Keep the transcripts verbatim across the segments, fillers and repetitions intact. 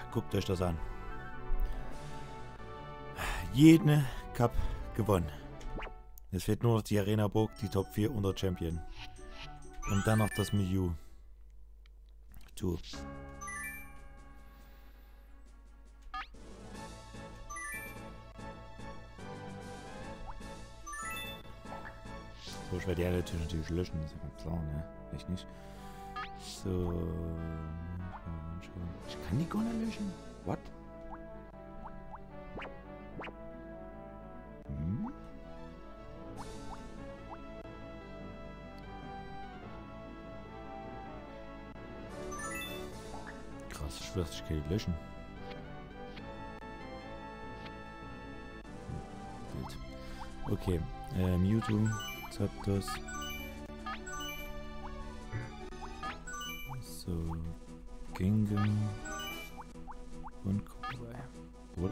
guckt euch das an. Jeden Cup gewonnen. Es fehlt nur noch die Arena Burg, die Top vier und der Champion. Und dann noch das Mew. Du. So, ich werde die natürlich, natürlich löschen, ist ja ganz klar, ne? Echt nicht. So. Ich kann die gar nicht löschen. What? Hm? Krass, ich schwöre, ich kann die löschen. Hm, Bild. Okay, äh, Mewtwo, Zapdos. So, Gengar und Kobay. Oder?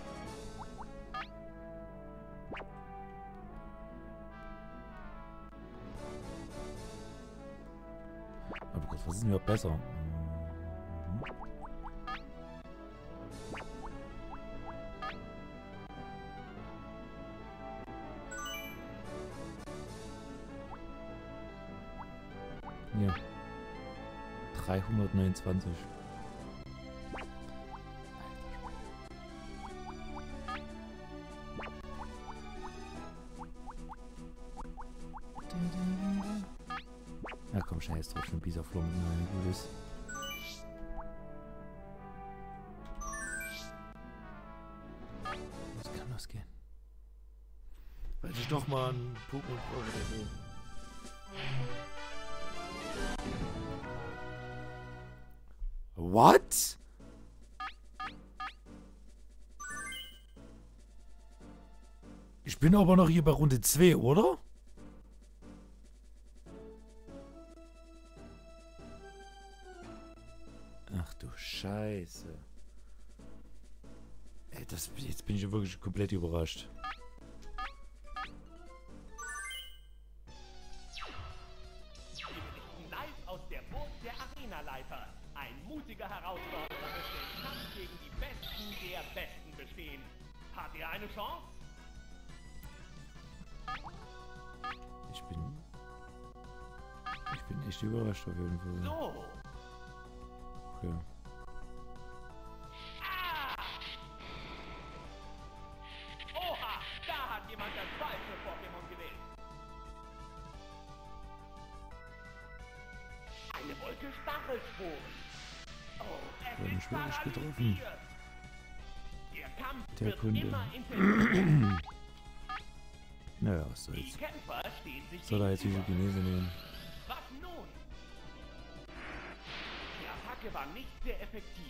Aber Gott, was ist denn überhaupt besser? Mhm. Ja. dreihundertneunundzwanzig. Na komm, scheiß drauf, schon Bisaflor mit meinem Gutes. Das kann losgehen. Weil ich doch mal einen Pokémon brauche. What? Ich bin aber noch hier bei Runde zwei, oder? Ach du Scheiße. Ey, das, jetzt bin ich wirklich komplett überrascht. Live aus der Burg der Arenaleiter. Ein mutiger Herausforderer möchte im Kampf gegen die Besten der Besten bestehen. Hat ihr eine Chance? Ich bin... Ich bin echt überrascht auf jeden Fall. So. Okay. Ah! Oha, da hat jemand das falsche Pokémon gewählt. Eine Wolke Stachelsporen. Oh, es Wurde ist schwierig getroffen. paralysiert. Der Kampf Der wird Kunde. immer intensiver. Naja, was Die soll's. Kämpfer stehen sich Soll er jetzt diese gegenüber. Chinese nehmen? Was nun? Die Attacke war nicht sehr effektiv.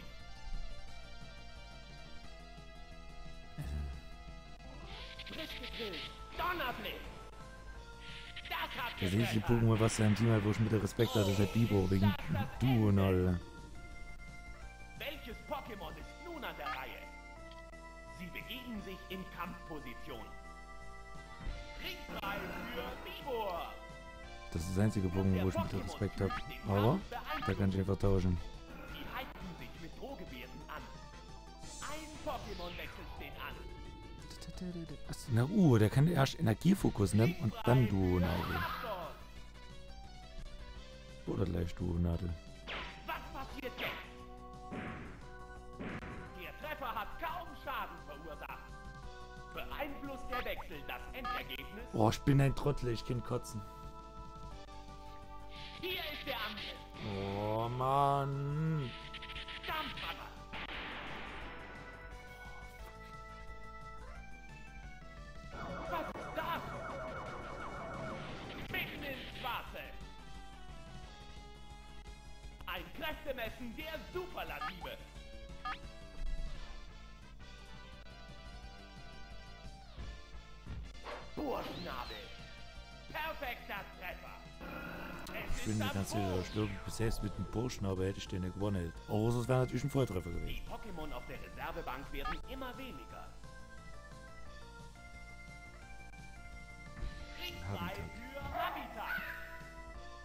Frisch gegrillt. Donnerblitz. Das hat Das ist die getreffert. Pokémon, was sein Team hat, wo ich mit der Respekt hatte, das ist halt Bibo, wegen Du und all. Welches Pokémon ist nun an der Reihe? Sie begeben sich in Kampfposition. Ringfrei für Bibor. Das ist das einzige Pokémon, wo ich mit der Respekt habe. Aber, da kann ich einfach tauschen. Sie halten sich mit Drohgebärden an. Ein Pokémon-Wechsel steht an. Was? Na, uh, der kann erst Energiefokus nehmen und dann Duo-Nadel. Oder gleich Duo-Nadel. Was passiert jetzt? Der Treffer hat kaum Schaden verursacht. Beeinflusst der Wechsel das Endergebnis? Oh, ich bin ein Trottel, ich kann kotzen. Hier ist der Angriff. Oh, Mann. Dampfhammer. Was ist das? Mitten ins Schwarze. Ein Kräftemessen der Superlative. Burschnabel. Perfekter Treffer. Es Ich bin ist mir am ganz sicher, Boden. ich glaube, bis jetzt mit dem Burschen, aber hätte ich den nicht gewonnen. Außer es wäre natürlich ein Volltreffer gewesen. Die Pokémon auf der Reservebank werden immer weniger. Ringfrei Habitat. für Habitat.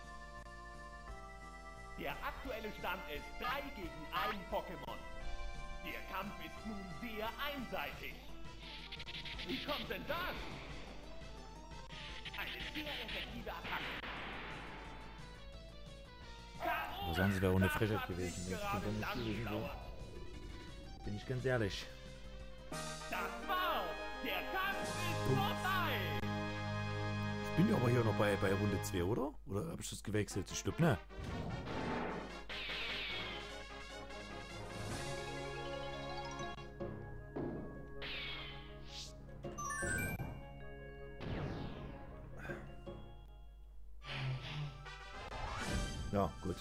Der aktuelle Stand ist drei gegen ein Pokémon. einseitig. Wie kommt denn das? Eine sehr effektive Attacke. Da sind sie da ohne Frechheit gewesen. Das kann doch nicht gewesen sein. Bin ich ganz ehrlich. Das war's. Der Kampf ist vorbei. Ich bin ja aber hier noch bei, bei Runde zwei, oder? Oder habe ich das gewechselt? Ich glaube, ne? Ja, gut.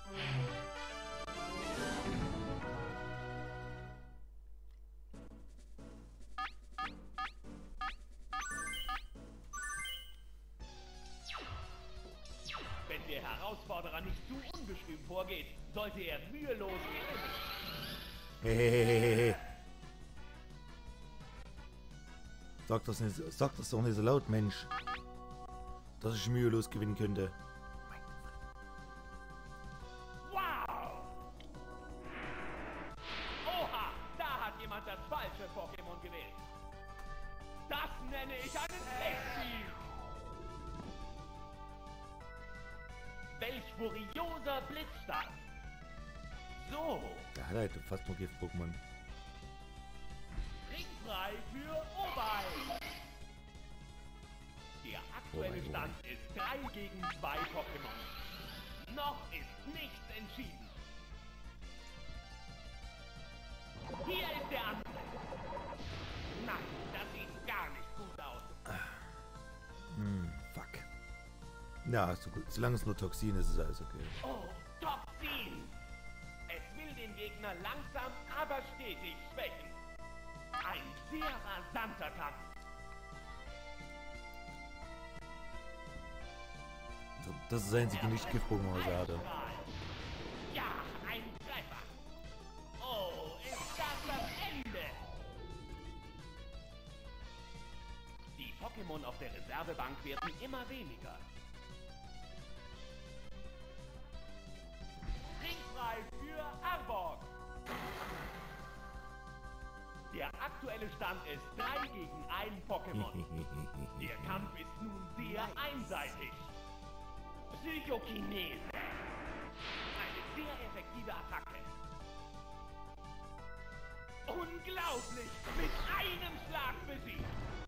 Wenn der Herausforderer nicht zu unbeschrieben vorgeht, sollte er mühelos gewinnen. Hehehehe. Sag das nicht, sag das doch nicht so laut, Mensch. Dass ich mühelos gewinnen könnte. Wow! Oha, da hat jemand das falsche Pokémon gewählt. Das nenne ich einen Flexi. Welch furioser Blitzstart. So. Der hat halt fast nur Gift-Pokémon. Ringfrei für Obei. Der aktuelle Obei, Stand ist drei gegen zwei Pokémon. Noch ist nichts entschieden. Hier ist der andere. Nein, das sieht gar nicht gut aus. Hm, fuck. Ja, ist so gut. Solange es nur Toxin ist, ist alles okay. Oh, Toxin! Es will den Gegner langsam, aber stetig schwächen. Ein sehr rasanter Kampf. So, das ist das einzige Nicht-Gift-Pokémon, was er hatte. Ja, ein Treffer. Oh, ist das das Ende? Die Pokémon auf der Reservebank werden immer weniger. Ringfrei für Arbok. Der aktuelle Stand ist drei gegen ein Pokémon. Der Kampf ist nun sehr einseitig. Psychokinese. Eine sehr effektive Attacke. Unglaublich! Mit einem Schlag besiegt.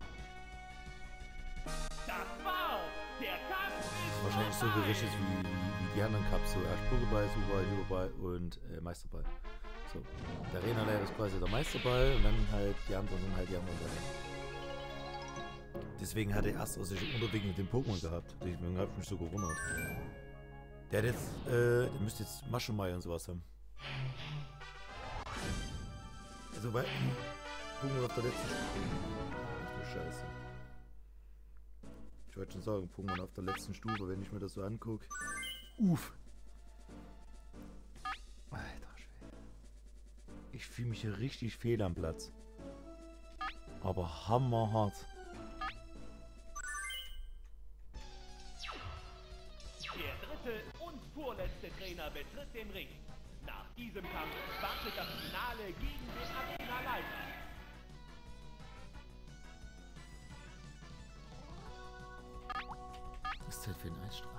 Das war's! Der Kampf ist Wahrscheinlich so vorbei. gerichtet wie, wie, wie die anderen Cups. So erst Pokéball, Superball, Hyperball und äh, Meisterball. So. Der Arena-Leiter ist quasi der Meisterball und dann halt die anderen sind halt die anderen Bälle. Deswegen hat er erst aus sich Unterweg mit dem Pokémon gehabt. Deswegen habe ich mich so gewundert. Der hat jetzt, äh, der müsste jetzt Maschemai und sowas haben. Also bei Pokémon auf der letzten Stufe. Ach du Scheiße. Ich wollte schon sagen, Pokémon auf der letzten Stufe, wenn ich mir das so angucke. Uff. Alter Schwede. Ich fühle mich hier richtig fehl am Platz. Aber hammerhart. Der dritte und vorletzte Trainer betritt den Ring. Nach diesem Kampf wartet das Finale gegen den Arena-Leiter. Was ist das für ein Eisstrahl?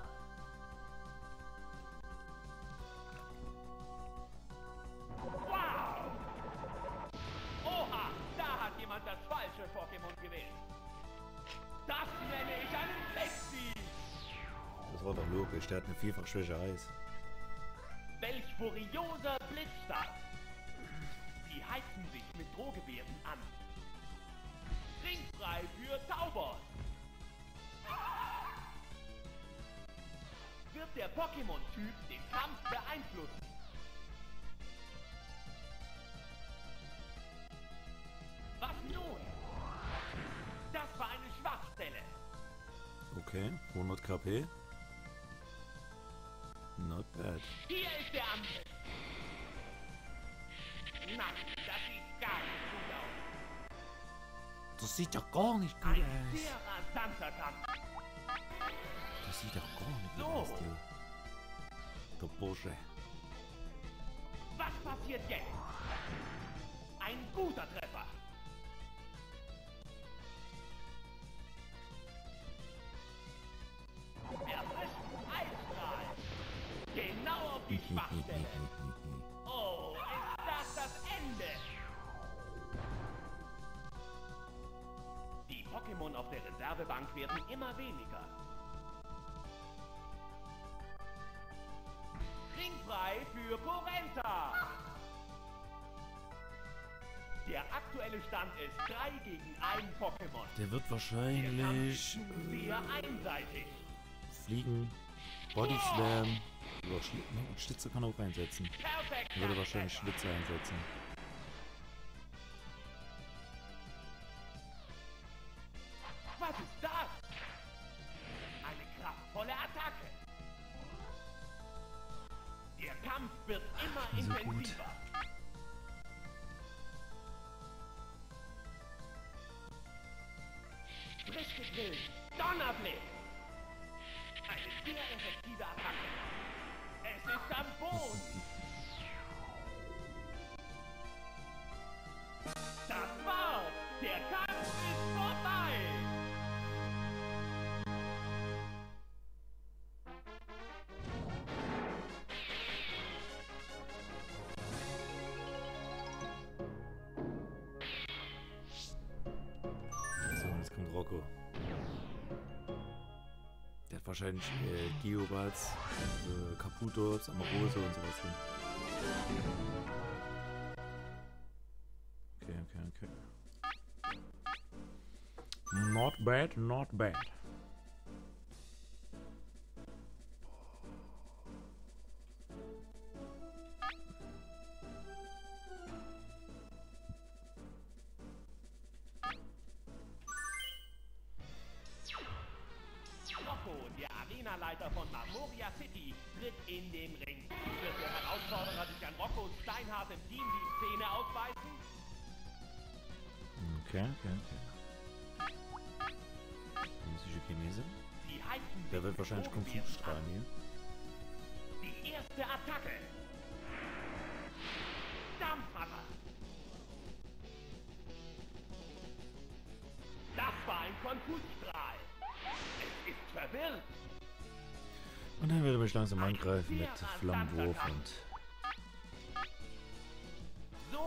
Wow! Oha, da hat jemand das falsche Pokémon gewählt. Das nenne ich einen Flexi. Das war doch logisch, der hat eine vielfach Schwäche Eis. Welch furioser Blitzstart. Sie heizen sich mit Drohgebärden an. Ringfrei für Taubos. Wird der Pokémon-Typ den Kampf beeinflussen? Was nun? Das war eine Schwachstelle. Okay, hundert KP. Not bad. Hier ist der Angriff. Nein, das sieht gar nicht gut aus. Das sieht doch gar nicht gut Ein aus. sehr rasanter Kampf. Das sieht doch gar nicht gut So. aus, du. Der Bursche. Was passiert jetzt? Ein guter Treffer. Reservebank werden immer weniger. Ringfrei für Porenta. Der aktuelle Stand ist drei gegen ein Pokémon. Der wird wahrscheinlich äh, sehr einseitig. Fliegen, Body Slam. Oder Schli ne, Schlitze kann er auch einsetzen. Er würde wahrscheinlich Schlitze einsetzen. Was ist das? Eine kraftvolle Attacke. Der Kampf wird immer So intensiver. gut. Frisch gegrillt. Donnerblick. Eine sehr effektive Attacke. Es ist am Boden. Das war's. Der Kampf ist vorbei. So, jetzt kommt Rocco. Der hat wahrscheinlich äh, Geoballs, äh, Caputos, Amorose und sowas drin. Okay, okay, okay. Not bad, not bad. Rocco, der Arenaleiter von Marmoria City, tritt in den Ring. Wird der Herausforderer sich an Roccos steinhartem Team die Zähne ausbeißen? Okay, okay, okay. Chinesische Chinese. Sie halten Der sich wird wahrscheinlich Kung Fu hochwertig strahlen an. hier. Die erste Attacke. Dampfhammer. Das war ein Konfusstrahl. Es ist verwirrt. Und dann wird er mich langsam angreifen mit Flammenwurf und... So.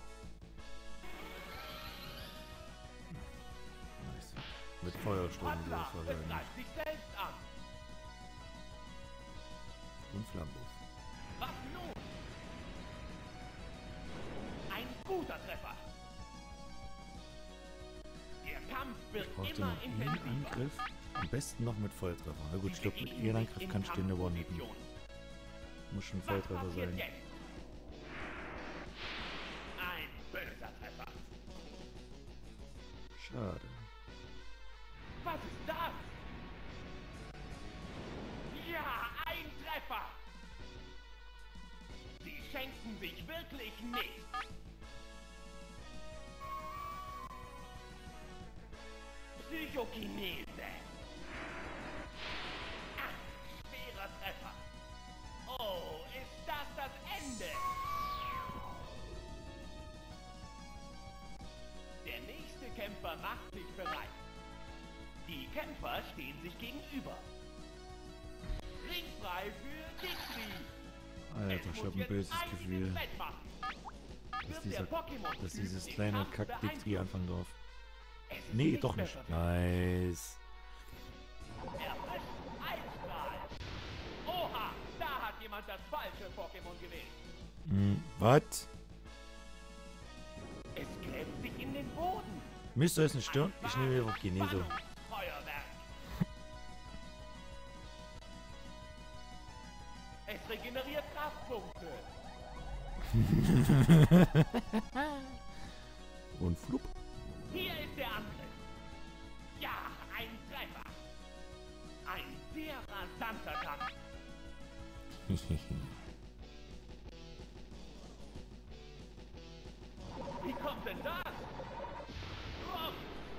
Nice. Mit Feuersturm würde Hoppla, ich es wahrscheinlich. greift sich selbst an. Und Flammenwurf. Was nun? Ein guter Treffer. Der Kampf wird Braucht immer noch ihren intensiver. Angriff. Am besten noch mit Volltreffer. Na gut, ich glaube, mit ihren Angriff kann ich den eine One-hitten. Muss schon ein Volltreffer Was passiert sein. jetzt? Ein böser Treffer. Schade. Was ist das? Ja, ein Treffer. Sie schenken sich wirklich nichts. Psychokinese. Ach, schwerer Treffer. Oh, ist das das Ende? Der nächste Kämpfer macht sich bereit. Die Kämpfer stehen sich gegenüber. Ringfrei für Dixie. Alter, ich hab ein böses Gefühl, dass, dieser, dass dieses kleine Kack-Dixie anfangen darf. Nee, doch nicht. Nice. Erfrischt Eisstrahl. Oha, da hat jemand das falsche Pokémon gewählt. Hm, was? Es gräbt sich in den Boden. Müsst ihr es nicht stören? Ich nehme einfach Geneso. Feuerwerk. Es regeneriert Kraftpunkte. Und flup. Hier ist der Angriff. Ja, ein Treffer. Ein sehr rasanter Kampf. Wie kommt denn das? Uff.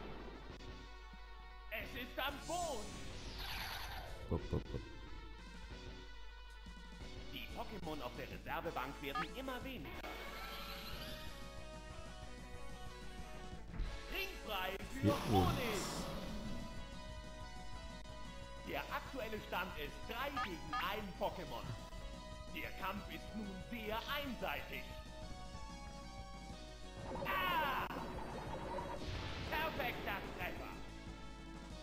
Es ist am Boden. Bop, bop, bop. Die Pokémon auf der Reservebank werden immer weniger. Ringfrei für Für Honig. Der aktuelle Stand ist drei gegen ein Pokémon. Der Kampf ist nun sehr einseitig. Ah! Perfekter Treffer.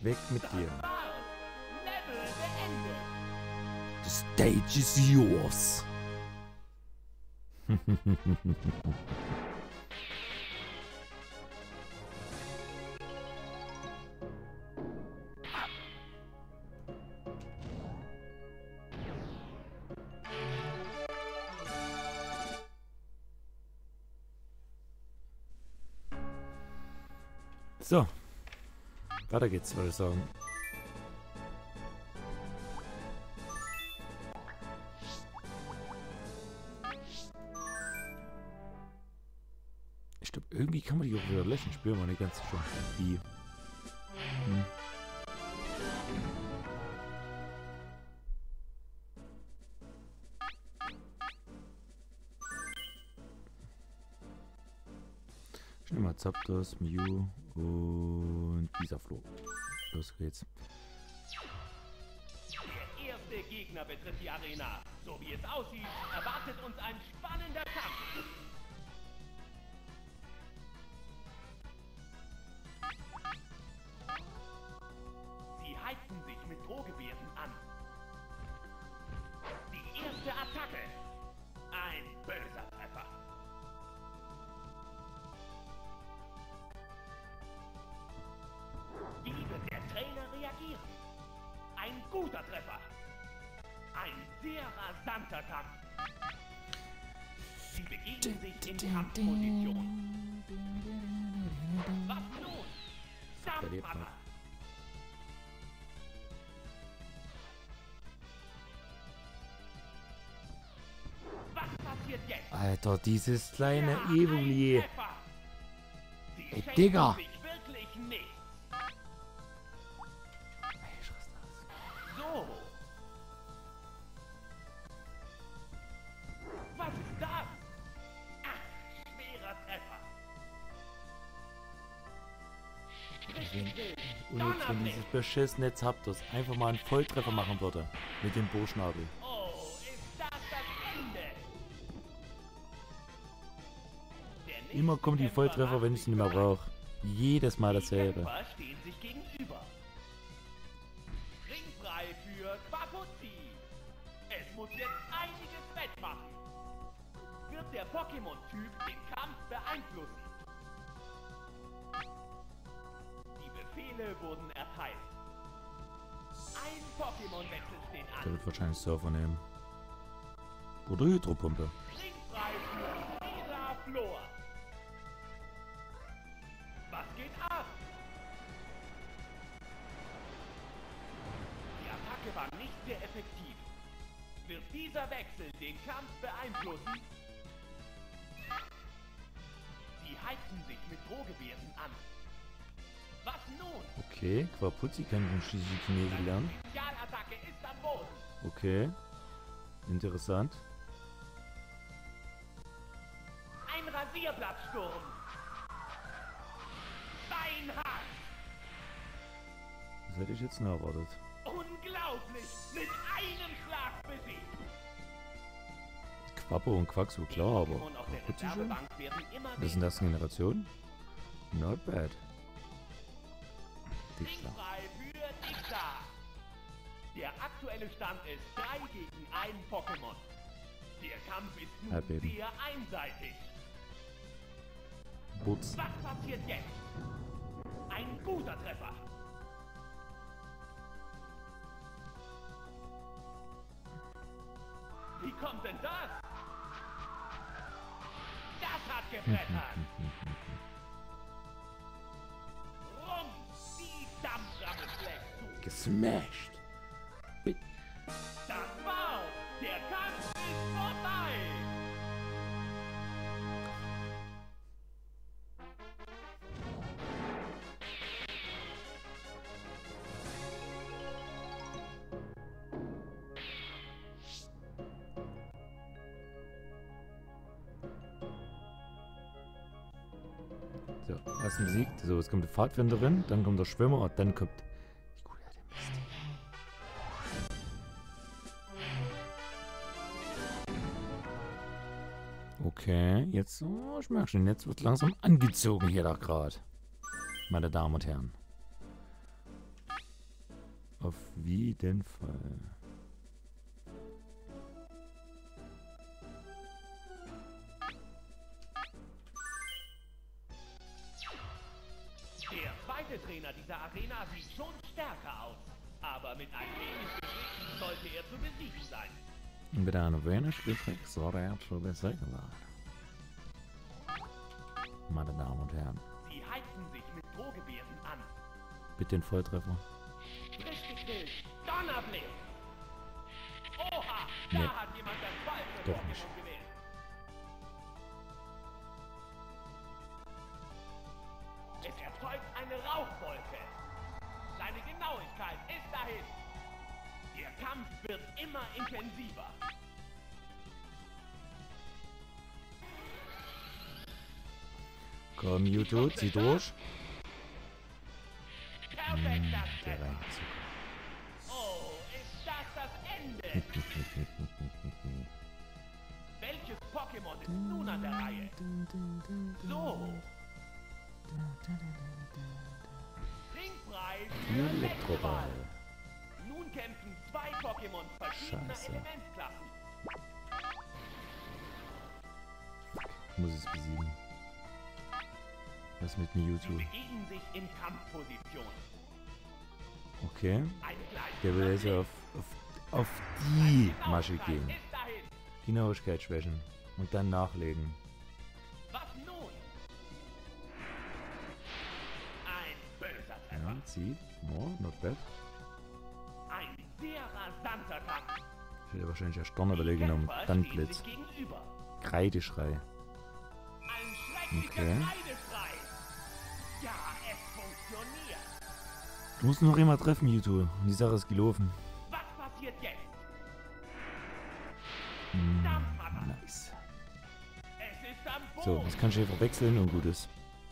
Weg mit dir. Level beendet. The stage is yours. So, weiter geht's, würde ich sagen. Ich glaube, irgendwie kann man die auch wieder löschen. Spüren wir nicht ganz sicher. Wie? Hm. Ich nehme mal Zapdos, Mew und Bisaflo. Los geht's. Der erste Gegner betritt die Arena. So wie es aussieht, erwartet uns ein spannender Kampf. Sie heizen sich mit Drohgebärden an. Die erste Attacke. Ein böser Treffer. Wie wird der Trainer reagieren? Ein guter Treffer. Ein sehr rasanter Kampf. Sie begegnen sich in Kampfposition. Was nun? Dampfhammer. Was passiert jetzt? Alter, dieses kleine Ja, Evoli. ein Treffer. Sie Ey, schenken Digga. sich wirklich nichts. Ich raste aus. So. Was ist das? Ach, schwerer Treffer. Richtig wild. Und jetzt, wenn dieses beschissene Zapdos einfach mal einen Volltreffer machen würde. Mit dem Bohrschnabel. Oh, ist das das Ende? Der Immer kommen die nächste Volltreffer, Kämpfer wenn ich sie nicht mehr brauche. Jedes Mal Die dasselbe. Kämpfer stehen sich gegenüber. Ringfrei für Quapuzzi. Es muss jetzt einiges wettmachen. Wird der Pokémon-Typ den Kampf beeinflussen? Die Befehle wurden erteilt. Ein Pokémon-Wechsel steht Der an. wird wahrscheinlich Surfer nehmen. Oder Hydropumpe. Ringfrei für Bisaflor. Was geht ab? Die Attacke war nicht sehr effektiv. Wird dieser Wechsel den Kampf beeinflussen? Sie heizen sich mit Drohgebärden an. Was nun? Okay, Quapuzzi kann von schließlich Chinesisch lernen. Spezialattacke ist am Boden. Okay. Interessant. Ein Rasierblattsturm. Steinhart. Das hätte ich jetzt noch erwartet. Unglaublich. Mit einem Schlag besiegt. Quappo und Quaxo, klar, aber Pokémon auf der Quapuzzi schon? Reservebank werden immer Das sind das Generation? Not bad. Dichter. Ringfrei für Dixa. Der aktuelle Stand ist drei gegen ein Pokémon. Der Kampf ist nun Erdbeben. sehr einseitig. Butz. Was passiert jetzt? Ein guter Treffer. Wie kommt denn das? Das hat gebrettert. Rum, die Dampframme schlägt zu. Gesmashed. Das war's. Der Kampf ist vorbei. So, erst besiegt. So, jetzt kommt die Pfadfinderin, dann kommt der Schwimmer und dann kommt die gute alte Misty. Okay, jetzt, oh, ich merke schon, jetzt wird langsam angezogen hier da gerade. Meine Damen und Herren. Auf jeden Fall. Der zweite Trainer dieser Arena sieht schon stärker aus. Aber mit ein wenig Geschick sollte er zu besiegen sein. Mit einem wenig Geschick soll er zu besiegen sein. Meine Damen und Herren. Sie heizten sich mit Drohgebärden an. Bitte den Volltreffer. Richtig wild. Donnerblitz. Oha, da Nee. hat jemand das falsche Doch Pokémon nicht. gewählt. Es erzeugt eine Rauchwolke. Seine Genauigkeit ist dahin. Der Kampf wird immer intensiver. Komm, Mewtwo, zieh durch. Perfekt, das Der Treffer. Reinzug. Oh, ist das das Ende? Welches Pokémon ist nun an der Reihe? So. Ringpreis für Elektroball. Nun kämpfen zwei Pokémon verschiedener Scheiße. Elementklassen. Ich muss es besiegen. Was mit Sie Mewtwo? begegnen sich in Kampfposition. Okay. Ein gleiches Der will jetzt Blick. auf, auf, auf die Genauigkeit Masche gehen. ist dahin. Genauigkeit schwächen. Und dann nachlegen. Was nun? Ein böser Treffer. Ja, zieh. Oh, not bad. Ein sehr rasanter Kampf. Ich hätte wahrscheinlich erst Donnerwelle Die genommen. Kämpfer Dann stehen Blitz. sich gegenüber. Kreideschrei. Ein schrecklicher Okay. Kreideschrei. Ja, es funktioniert. Du musst noch immer treffen, Mewtwo. Und die Sache ist gelaufen. Was passiert jetzt? Mm, Dampfhammer. nice. Es ist am So, Boden. das kann ich hier verwechseln und gut ist.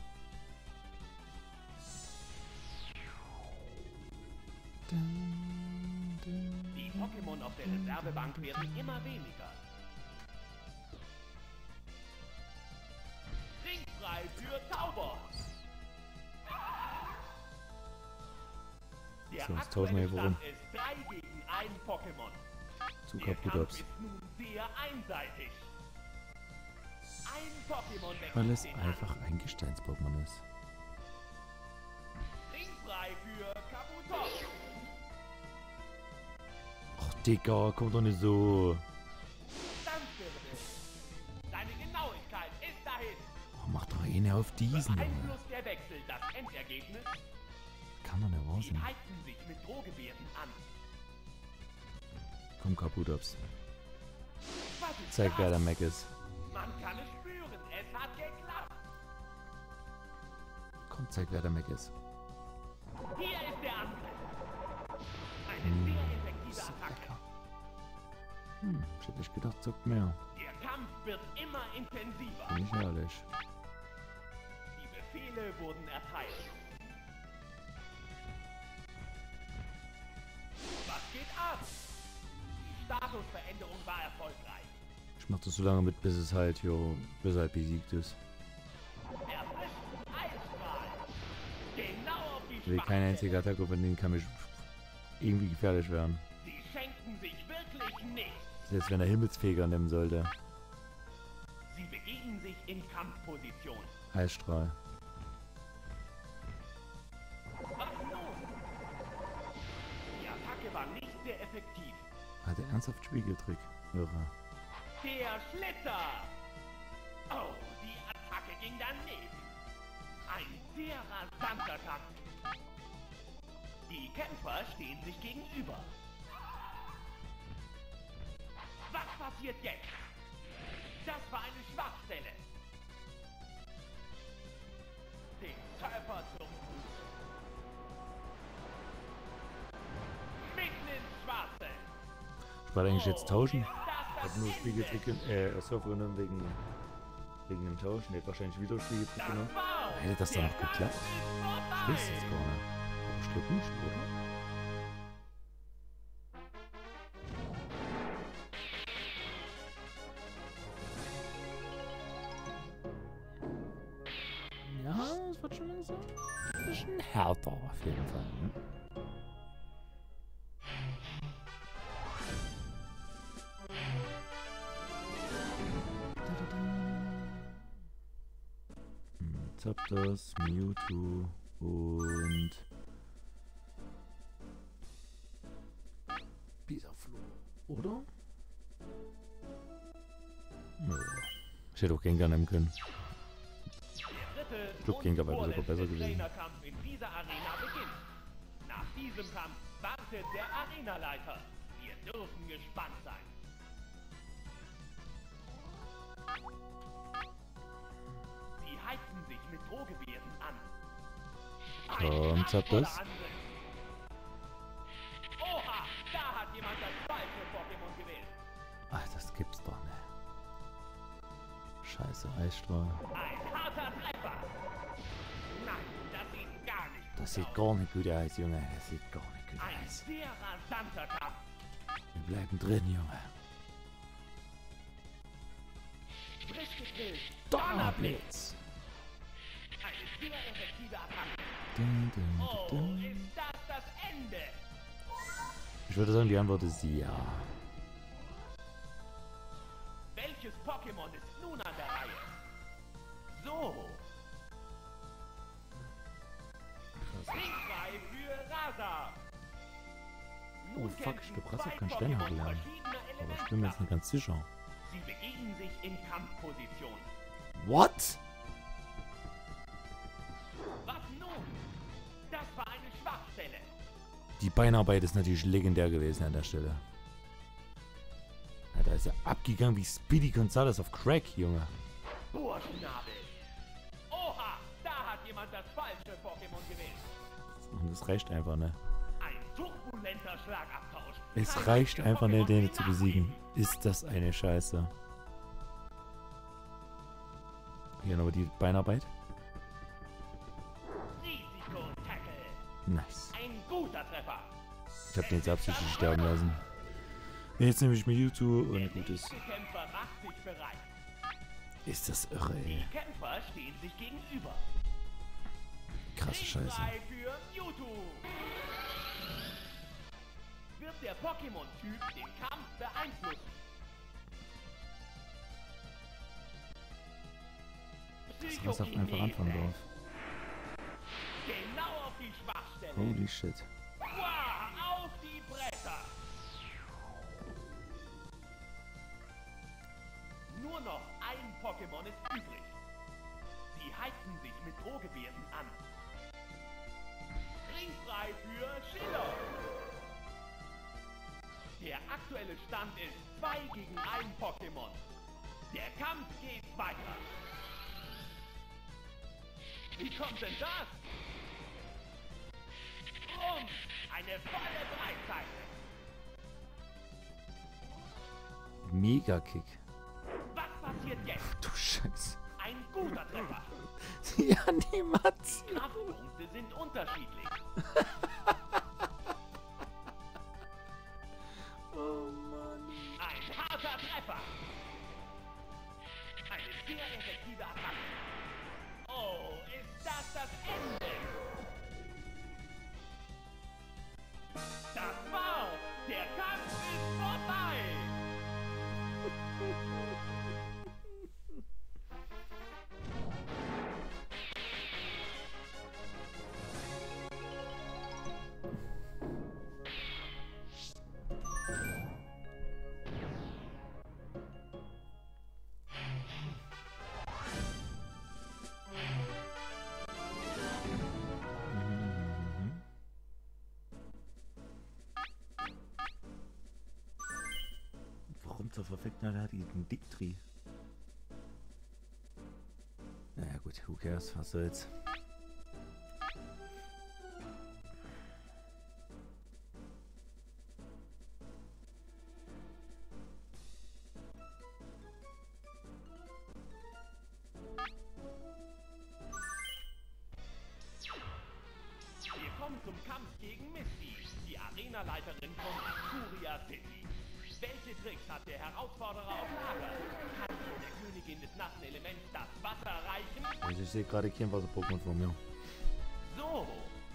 Die Pokémon auf der Reservebank werden immer weniger. Ringfrei für Tauber. Der So, jetzt tauschen wir aktuelle hier rum. Stand ist drei gegen ein Pokémon. Zu Der kaputt Kampf abs. ist nun sehr einseitig. Ein Pokémon wechselt Weil es den einfach ein Gesteins-Pokémon ist. Ringfrei für Kabutops. Ach, Digga, komm doch nicht so. Dampfwirbel. Seine Genauigkeit ist dahin. Oh, mach doch eine auf diesen, Junge. Beeinflusst der Wechsel das Endergebnis? Kann doch nicht wahr Sie sein. heizen sich mit Drohgebärden an. Komm, kaputt abs. Was ist Zeig, das? wer der Mac ist. Man kann es spüren, es hat geklappt. Komm, zeig, wer der Mac ist. Hier ist der Angriff. Eine Hm, sehr effektive so Attacke. lecker. Hm, ich hätte nicht gedacht, zockt mehr. Der Kampf wird immer intensiver. Bin ich ehrlich. Die Befehle wurden erteilt. Was geht ab? Die Statusveränderung war erfolgreich. Ich mach das so lange mit, bis es halt, jo, bis er halt besiegt ist. Er frisst Eisstrahl. Genau auf die Ich will keine Schwachstelle. einzige Attacke von denen kann mich irgendwie gefährlich werden. Sie schenken sich wirklich nichts. Selbst wenn er Himmelsfeger nehmen sollte. Sie begegnen sich in Kampfposition. Eisstrahl. Was nun? Die Attacke war nicht sehr effektiv. Hat er ernsthaft Spiegeltrick? Irre. Der Schlitter! Oh, die Attacke ging daneben. Ein sehr rasanter Kampf. Die Kämpfer stehen sich gegenüber. Was passiert jetzt? Das war eine Schwachstelle. Den Körper zum Fuß. Mitten ins Schwarze. Ich wollte eigentlich jetzt tauschen. Ist das Ich das hab nur Ende? Spiegeltrick, in- äh, Surfer genommen wegen, wegen dem Tausch. Ich hätte wahrscheinlich wieder Spiegeltrick Das genommen. war's. Hätte das dann Der noch geklappt? Kampf ist vorbei. Ich weiß jetzt gar nicht. Aber ich glaube nicht, oder? Ja, es wird schon langsam ein bisschen härter auf jeden Fall. Ne? Zapdos, Mewtwo und Bisaflor, oder? Ja. Ich hätte auch Gengar nehmen können. Ich glaube, Gengar wäre sogar besser gewesen. In dieser Arena beginnt. Nach diesem Kampf wartet der Arenaleiter. Wir dürfen gespannt sein. Sie heizen sich mit Drohgebärden an. Komm, Zapdos. Oha, da hat jemand das falsche Pokémon gewählt. Ach, das gibt's doch nicht. Scheiße, Eisstrahl. Ein harter Treffer. Nein, das sieht gar nicht gut Das sieht aus. gar nicht gut aus, Junge. Das sieht gar nicht gut Ein aus. sehr rasanter Kampf. Wir bleiben drin, Junge. Frisch gegrillt. Donnerblitz! Eine sehr effektive Attacke. Dun, dun, Oh, dun. ist das das Ende? Ich würde sagen, die Antwort ist ja. Welches Pokémon ist nun an der Reihe? So. Ringfrei für Rasa. Oh Nun fuck, kämpfen ich glaube, Rasa zwei kann Steinhagel Pokémon lernen. verschiedener Aber ich bin mir jetzt nicht ganz sicher. Sie begegnen sich in Kampfposition. What? Was nun? Das war eine Schwachstelle. Die Beinarbeit ist natürlich legendär gewesen an der Stelle. Ja, da ist er abgegangen wie Speedy Gonzales auf Crack, Junge. Burschnabel. Oha, da hat jemand das falsche Pokémon gewählt. Und das reicht einfach, ne? Ein turbulenter Schlagabtausch. Es Kann reicht das einfach nicht, Pokémon den ihm zu besiegen. nachgeben? Ist das eine Scheiße. Hier nochmal die Beinarbeit. Risiko-Tackle. Nice. Ein guter Treffer. Ich hab den jetzt absichtlich sterben lassen. Jetzt nehme ich mir Mewtwo und Der gut ist. nächste Kämpfer macht sich bereit. Ist das irre, Die ey. Kämpfer stehen sich gegenüber. Krasse Scheiße. Ringfrei für Mewtwo. Wird der Pokémon-Typ den Kampf beeinflussen? Das was auf einfach anfangen darf. Genau auf die Schwachstelle. Holy shit. Wow, auf die Bretter. Nur noch ein Pokémon ist übrig. Sie heizen sich mit Drohgebärden an. Ringfrei für Schiller. Der aktuelle Stand ist zwei gegen ein Pokémon. Der Kampf geht weiter. Wie kommt denn das? Um, eine volle Breitseite. Mega-Kick. Was passiert jetzt? Du Scheiße. Ein guter Treffer. Die Animation. Kraftpunkte sind unterschiedlich. Oh Mann. Ein harter Treffer. Eine sehr effektive Attacke. Oh, ist das das Ende? Das war's. Der Kampf ist vorbei. Mhm. Warum zur Verfickten hat die einen Diktri? Naja gut, who cares, was soll's. Wir kommen zum Kampf gegen Misty, die Arenaleiterin von Furia City. Welche Tricks hat der Herausforderer auf Lager? Kann wohl der Königin des Nachtenelements das Wasser reichen? Also ich sehe gerade kein Wasser-Pokémon vor mir. So.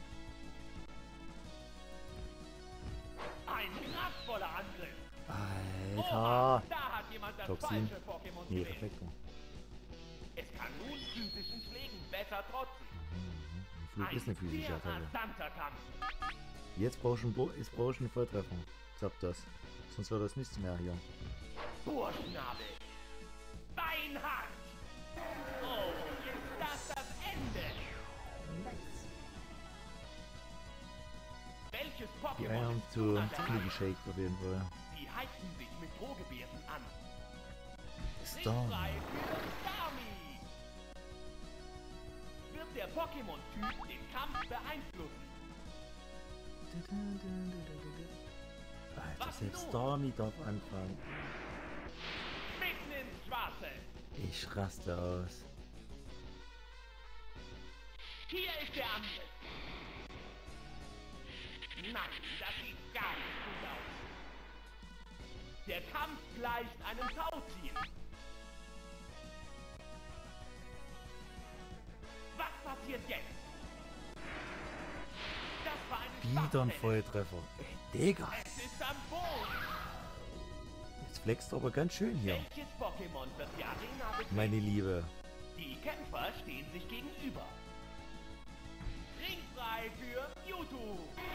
Ein kraftvoller Angriff. Oha, Alter! da hat jemand das Toxin. falsche Pokémon Nee, gewählt. Reflektor. Es kann kann nun physischen Schlägen besser trotzen. Flug ist eine physische Ein sehr Attacke. rasanter Kampf. Jetzt brauche ich einen, Bo jetzt brauch ich einen Volltreffer. Sag das. Sonst wird das nichts mehr hier. Bohrschnabel. Beinhand. Oh, ist das das Ende? Welches Die Pokémon Eier haben ist zu, nun an zu der viel Reihe? geshakt auf jeden Fall. Sie halten sich mit Drohgebärden an. Storm. Ringfrei für Starmie. Wird der Pokémon-Typ den Kampf beeinflussen? Alter, selbst Stormy darf anfangen. Mitten ins Schwarze. Ich raste aus. Hier ist der Angriff. Nein, das sieht gar nicht gut aus. Der Kampf gleicht einem Tauziehen. Was passiert jetzt? Das war eine Wieder ein Schwachstelle. Volltreffer. Ey, Digga. Es ist am Boden. Jetzt flext du aber ganz schön hier. Welches Pokémon wird die Arena betreten? Meine Liebe. Die Kämpfer stehen sich gegenüber. Ringfrei für Mewtwo.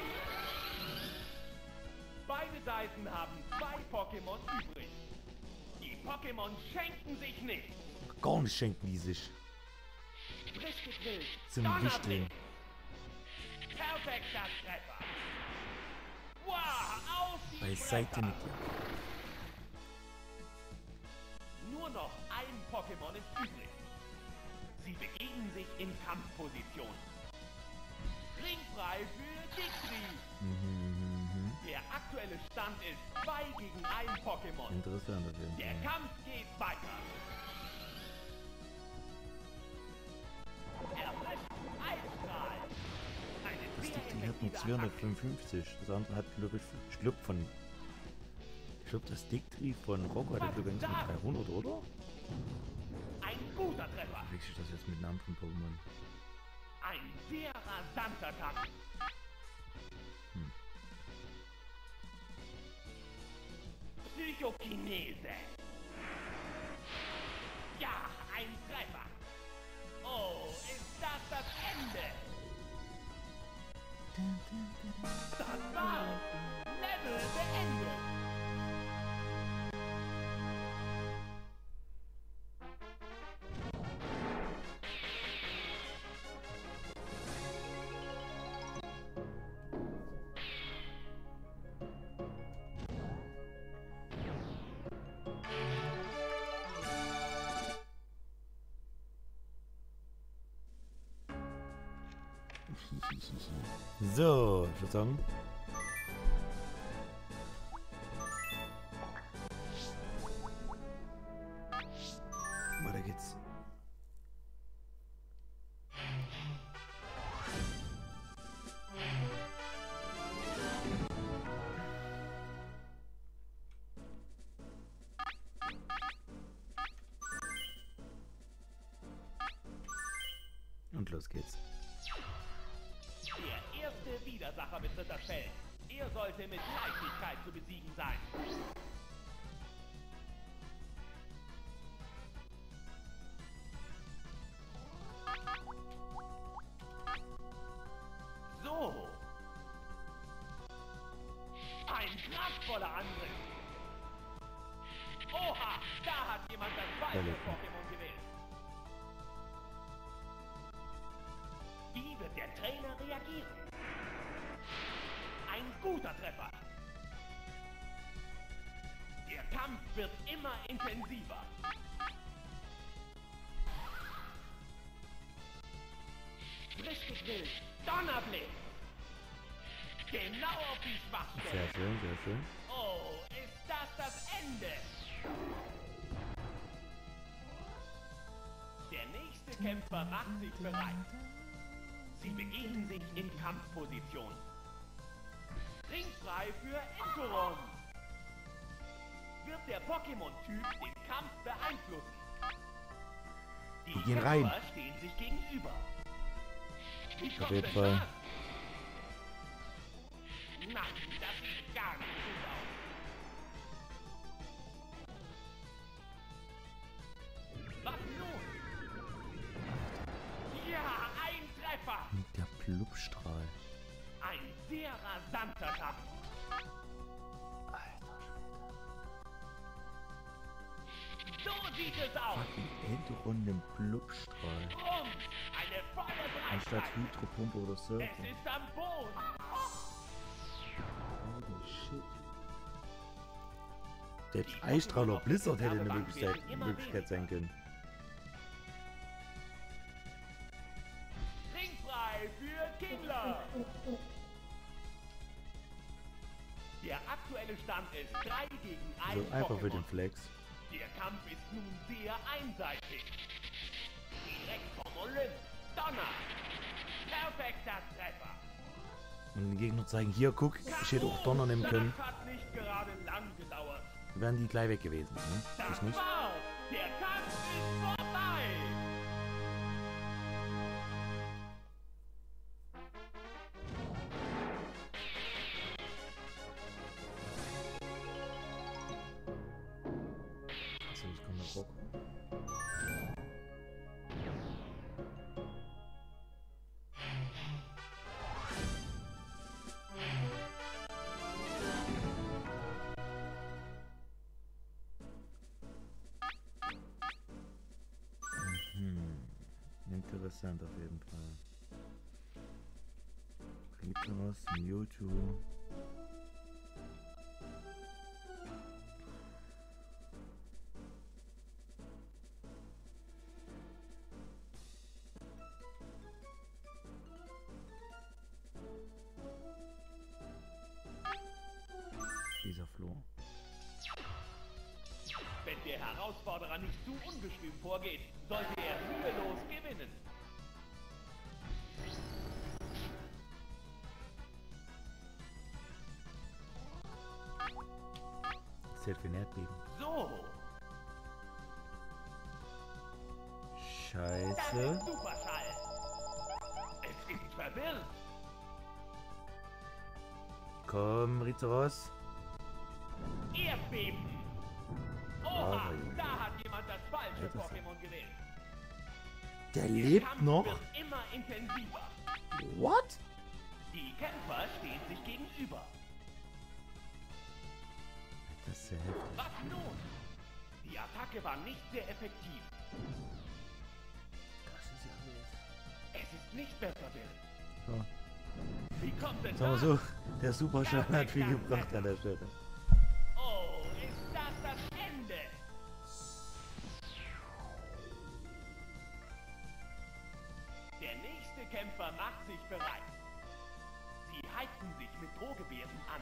Beide Seiten haben zwei Pokémon übrig. Die Pokémon schenken sich nicht. Gar nicht schenken die sich. Frisch gegrillt. Zum Donnerblick. Wichteln. Perfekter Treffer. Wow, auf die Beiseite Bretter. mit dir. Nur noch ein Pokémon ist übrig. Sie begeben sich in Kampfposition. Ringfrei für Dixie. Mhm, Der aktuelle Stand ist zwei gegen ein Pokémon. interessant auf jeden Der Fall. Kampf geht weiter. Erwischt Eisstrahl. Eine Das sehr Ding hat nur effektive Attacke. zweihundertfünfundfünfzig. Das andere hat, glaube ich, ich glaube von... Ich glaube, das Dicktree von Rocco hat übrigens mit dreihundert, oder? Ein guter Treffer. Verwechsel ich das jetzt mit einem anderen Pokémon? Ein sehr rasanter Kampf. Hm. Psychokinese. Ja, ein Treffer. Oh, ist das das Ende? Das war's. Level beendet. So, ich würde sagen. Weiter geht's. Und los geht's. Der erste Widersacher betritt das Feld. Er sollte mit Leichtigkeit zu besiegen sein. So. Ein kraftvoller Angriff. Oha, da hat jemand das falsche Völlig. Pokémon gewählt. Wie wird der Trainer reagieren? Ein guter Treffer. Der Kampf wird immer intensiver. Frisch gegrillt. Donnerblick. Genau auf die Schwachstelle. Sehr schön, sehr schön. Oh, ist das das Ende? Der nächste Kämpfer macht sich bereit. Sie begeben sich in Kampfposition. Ringfrei für Entoron. Wird der Pokémon-Typ den Kampf beeinflussen? Die Wir gehen Kämpfer rein. stehen sich gegenüber. Wie Auf kommt jeden denn Fall. das? Nein, das sieht gar nicht gut aus. Was nun? Blubstrahl. Ein sehr rasanter Kampf. Alter Schwede. So sieht es aus. Endrunden Blubstrahl. Rum. Eine volle Anstatt Breitseite. Hydropumpe oder Surfer. Es ist am Boden. Holy shit. Selbst Eisstrahler Blizzard hätte eine Möglichkeit, Möglichkeit sein können. Ringfrei für Kingler. Der aktuelle Stand ist drei gegen eins. So einfach für Pokémon. den Flex. Der Kampf ist nun sehr einseitig. Direkt vom Olymp. Donner. Perfekter Treffer. Und den Gegner zeigen, hier, guck, ich hätte auch Donner nehmen können. Das hat nicht gerade lang gedauert. Wären die gleich weg gewesen. Ne? Das Ist nicht? war's. Der Kampf ist vorbei. Achso, ich komme noch Bock. Interessant auf jeden Fall. Rizeros, Mewtwo. Dieser Floh. Wenn der Herausforderer nicht zu ungestüm vorgeht, sollte er mühelos gewinnen. Zählt für ein Erdbeben. So, das Scheiße. ist Superschall. Es ist verwirrt. Komm, Rizeros. Erdbeben. Oha, Ah, ja. da hat jemand das falsche Ja, das- Pokémon gewählt. Der Der lebt Kampf noch? wird immer intensiver. What? Die Kämpfer stehen sich gegenüber. Das ist ja heftig. Was nun? Die Attacke war nicht sehr effektiv. Das ist ja wild. Es ist nicht mehr verwirrt. Ja. Wie kommt denn Sagen wir das? so, der Superschall hat viel gebracht an der Stelle. Oh, ist das das Ende? Der nächste Kämpfer macht sich bereit. Sie heizen sich mit Drohgebärden an.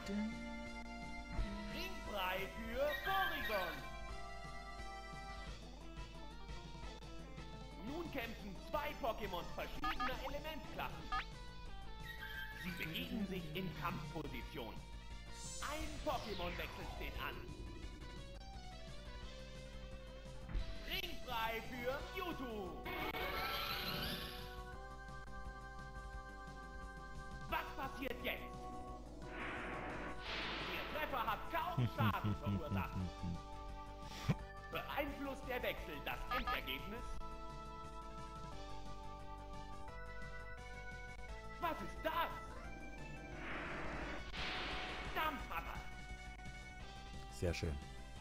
Ringfrei für Porygon. Nun kämpfen zwei Pokémon verschiedener Elementklassen. Sie begegnen sich in Kampfposition. Ein Pokémon-Wechsel steht an. Ringfrei für Mewtwo. Was passiert jetzt? Der Treffer hat kaum Schaden verursacht. Beeinflusst der Wechsel das Endergebnis? Was ist das? Dampfhammer. Sehr schön.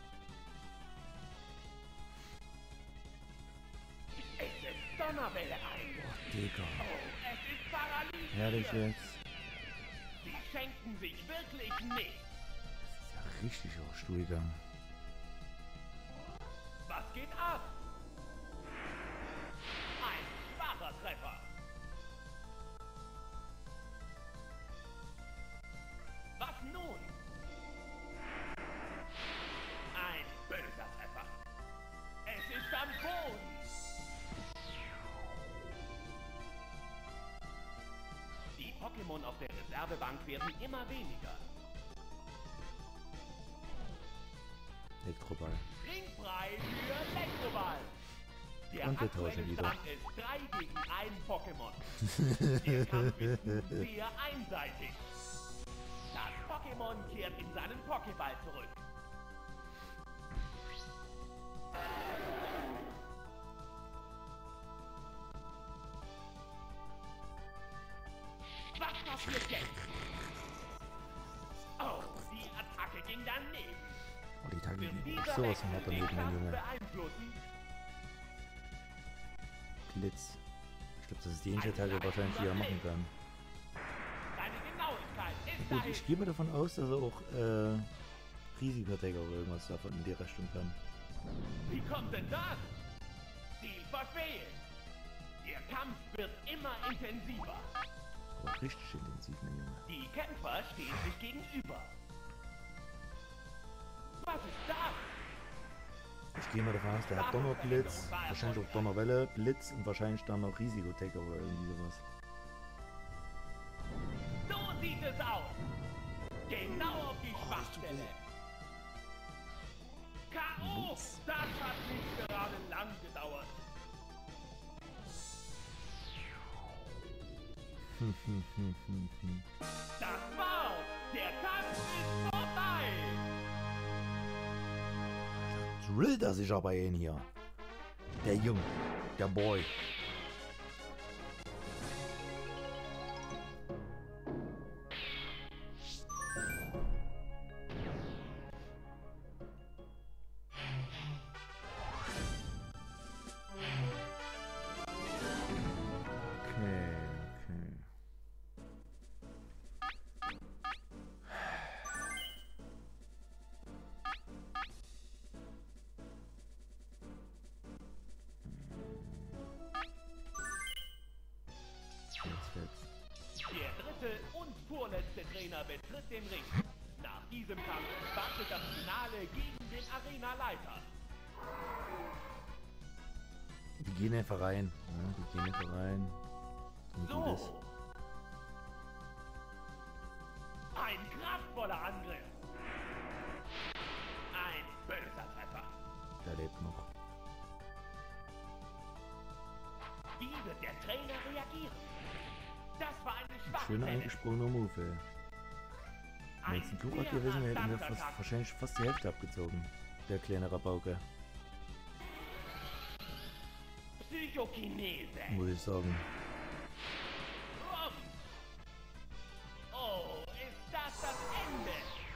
Es setzt Donnerwelle ein. Digga. Oh, es ist Paralyse. Herrlich jetzt. Sie schenken sich wirklich nichts. Das ist ja richtig auf Stuhl gegangen. Was geht ab? Ein schwacher Treffer. Was nun? Ein böser Treffer. Es ist am Boden. Die Pokémon auf der Reservebank werden immer weniger. Elektroball. Ringfrei für Elektroball. Der Und wir aktuelle tauschen wieder. Stand ist drei gegen ein Pokémon. Der Kampf ist nun sehr einseitig. Das Pokémon kehrt in seinen Pokéball zurück. passiert jetzt? Oh, die Attacke ging daneben. Oh, die Tage Wird ging dieser sowas von hart Wechsel den daneben, mein Kampf Junge. beeinflussen? Blitz. Ich glaube, das ist die einzige Tage wahrscheinlich, die er machen kann. Seine Genauigkeit ist Gut, dahin. ich gehe mal davon aus, dass er auch äh, Risikodecker oder irgendwas davon in die Richtung kann. Wie kommt denn das? Ziel verfehlt. Der Kampf wird immer intensiver. Oh, richtig intensiv, mein Junge. Die Kämpfer stehen sich gegenüber. Was ist das? Ich gehe mal davon aus, der hat Donnerblitz, wahrscheinlich auch Donnerwelle, Blitz und wahrscheinlich dann noch Risikodecker oder irgendwie sowas. So sieht es aus. Genau auf die Schwachstelle. K O! Das hat nicht gerade lang gedauert. Das war's. Der Kampf ist vorbei. Drillt er sich aber ein hier. Der Junge, der Boy. Okay, okay. Jetzt, jetzt. Der dritte und vorletzte Trainer betritt den Ring. Nach diesem Kampf wartet das Finale gegen den Arenaleiter. Die gehen einfach rein. Ja, die gehen einfach rein. Und gut ist. So. Ein kraftvoller Angriff. Ein böser Treffer. Der lebt noch. Wie wird der Trainer reagieren? Das war eine schwache Schöner Welle. eingesprungener Move, ey. Wenn es ein Klugart gewesen wäre, hätten wir fast, wahrscheinlich fast die Hälfte abgezogen. Der kleine Rabauke, Psychokinese. muss ich sagen. Rum. Oh, ist das das Ende?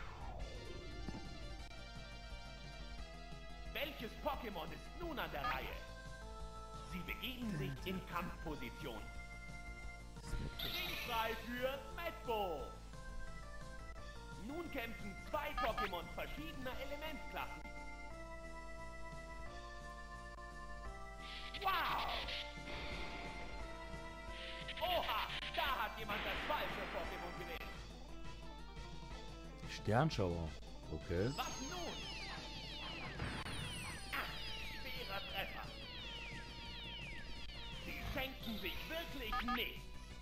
Welches Pokémon ist nun an der Reihe? Sie begeben sich in Kampfposition. Ringfrei für Medbo. Nun kämpfen zwei Pokémon verschiedener Elementklassen. Wow! Oha, da hat jemand das falsche Pokémon gewählt. Sternschauer. Okay. Was nun? Ach, schwerer Treffer. Sie schenken sich wirklich nichts.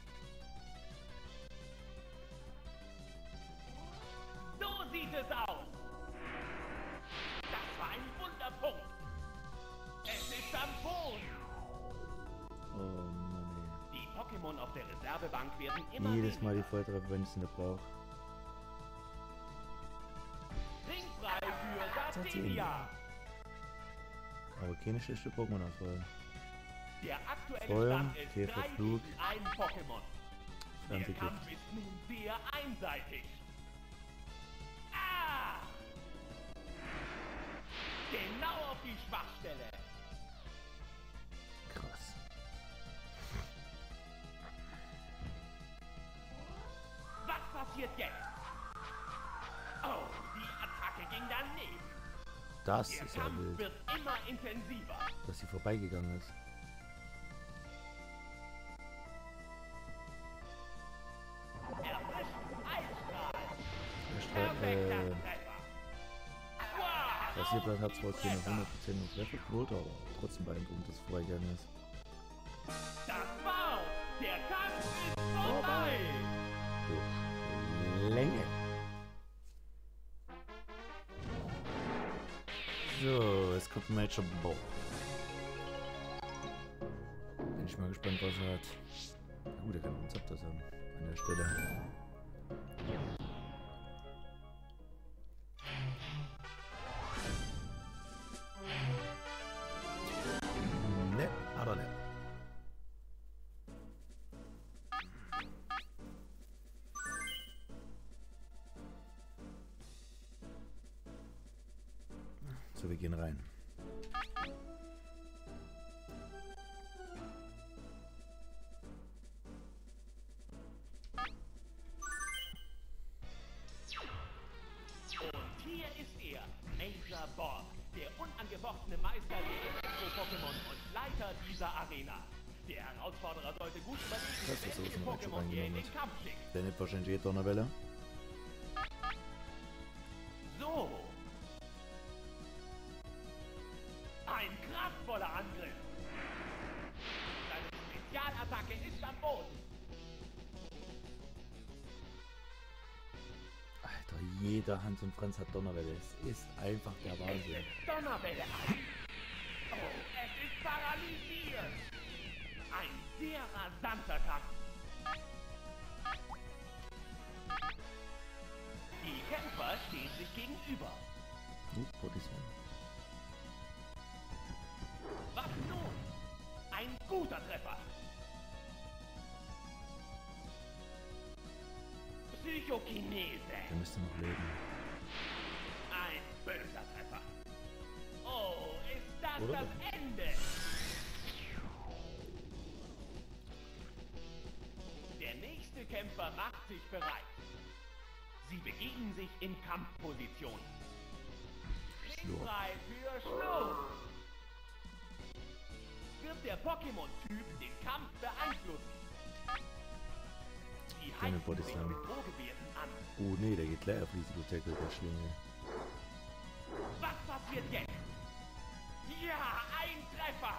So sieht es aus. Das war ein Wunderpunkt. Es ist Tampon. Oh Mann, Die Pokémon auf der Reservebank werden ey. immer Jedes Mal die weniger. Volltreffer, wenn ich es nicht brauche. Ringfrei für Gardelia. Aber keine schlechte Pokémon-Auswahl. Der aktuelle Feuer, Stand ist Käfer, drei Flug. gegen ein Pokémon. Der Fernsehgift. Kampf ist nun sehr einseitig. Ah! Genau auf die Schwachstelle. Krass. Was passiert jetzt? Oh, die Attacke ging daneben. Das Der ist ja Kampf wild, wird immer intensiver. dass sie vorbeigegangen ist. Erwischt Eisstrahl. Der Strahl, Perfekter äh, Treffer. Wow! Rasierblatt hat zwar keine hundert Prozent Trefferquote, aber trotzdem beeindruckend, dass es vorbeigegangen ist. Das war's! Der Kampf ist vorbei! Durch Länge. So, es kommt ein Match Ball. Bin ich mal gespannt, was er hat. Na gut, er kann uns das haben an der Stelle. Ne, aber ne. So, wir gehen rein. Und hier ist er, Major Bob, der unangefochtene Meister der Elektro-Pokémon und Leiter dieser Arena. Der Herausforderer sollte gut überlegen, Das ist so welche schon mal schon Pokémon er in reingenommen. den Kampf schickt. Der nimmt wahrscheinlich eh Donnerwelle. So. Ein kraftvoller Angriff. Seine Spezialattacke ist am Boden. Alter, jeder Hans und Franz hat Donnerwelle. Es ist einfach der Es Wahnsinn. ist Donnerwelle an. Oh, es ist paralysiert. Ein sehr rasanter Kampf. Die Kämpfer stehen sich gegenüber. Uh, Bodyslam. Was nun? Ein guter Treffer. Psychokinese. Der müsste noch leben. Ein böser Treffer. Oh, ist das Oder das doch? Ende? Der nächste Kämpfer macht sich bereit. Sie begeben sich in Kampfposition. Schlurf. Frei für Schluss. Wird der Pokémon-Typ den Kampf beeinflussen? Sie Keine heizen sich Bodyslam. mit Drohgebärden an. Oh nee, der geht gleich auf Risiko Tackle, der Schlinge. Was passiert jetzt? Ja, ein Treffer!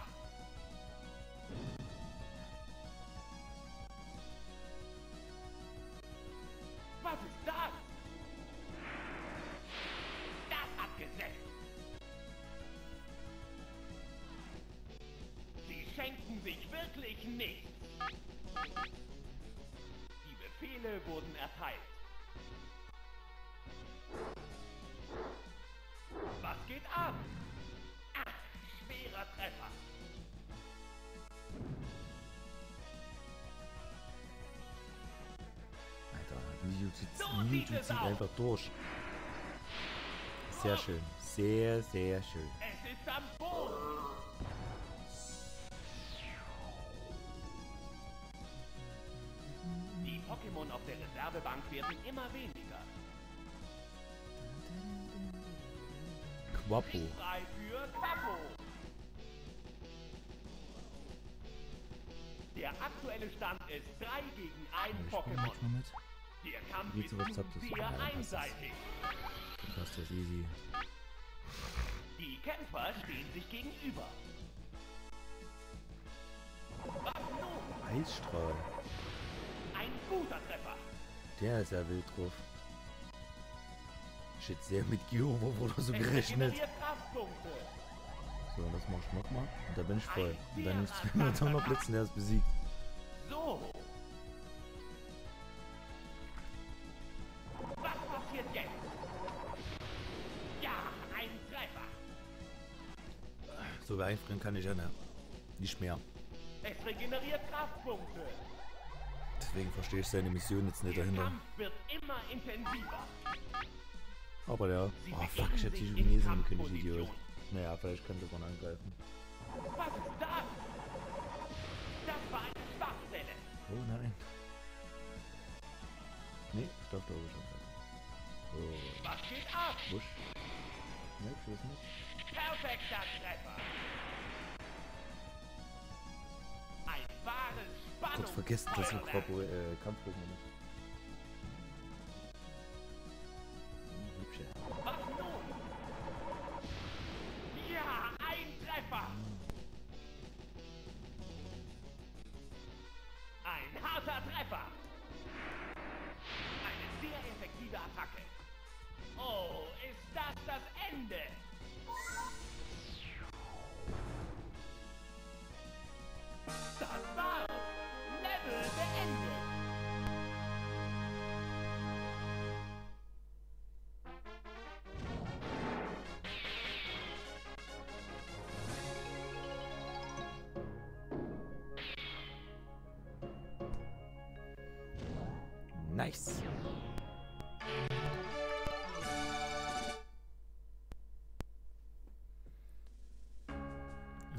Was ist das? Das hat gesetzt! Sie schenken sich wirklich nichts! Die Befehle wurden erteilt. Was geht ab? Ach, schwerer Treffer. Alter, Mewtwo zieht, So Mewtwo sieht es zieht aus. einfach durch. Sehr schön. Sehr, sehr schön. Es ist am Boden. Die Pokémon auf der Reservebank werden immer weniger. Quappo. Frei für Quappo. Der aktuelle Stand ist drei gegen ein Ich spiele Pokémon. manchmal mit. Der Kampf Wie ist sowas nun habt ihr so? sehr Ja, dann passt das. einseitig. Dann passt das easy. Die Kämpfer stehen sich gegenüber. Was nun? Eisstrahl. Ein guter Treffer. Der ist ja wild drauf. Shit, sehr mit Gyro wurde so Es gerechnet. regeneriert Kraftpunkte. So, das mach ich nochmal. Und da bin ich voll. Und dann ist es noch Blitzen, der ist besiegt. So. Was passiert jetzt? Ja, ein Treffer. So beeinflussen kann ich ja ne. Nicht mehr. Es regeneriert Kraftpunkte. Deswegen verstehe ich seine Mission jetzt nicht Der dahinter. Kampf wird immer intensiver. Aber der. Sie Oh begeben fuck, ich hätte sich die in Chinesen können, ich Kampfposition. Idiot. Naja, vielleicht könnte man angreifen. Was ist das? Das war eine Schwachstelle. Oh nein. Nee, ich darf da oben schon angreifen. Oh, Was geht ab? Busch. Ne, ich weiß nicht. Perfekter Treffer. Ein wahres Spannung. Kurz vergessen, dass wir Quappo, äh, Kampfpokémon ist. Hm, hübsche. Was nun? Ja, ein Treffer. Ein harter Treffer. Eine sehr effektive Attacke. Oh, ist das das Ende? Das war's. Level beendet. Nice.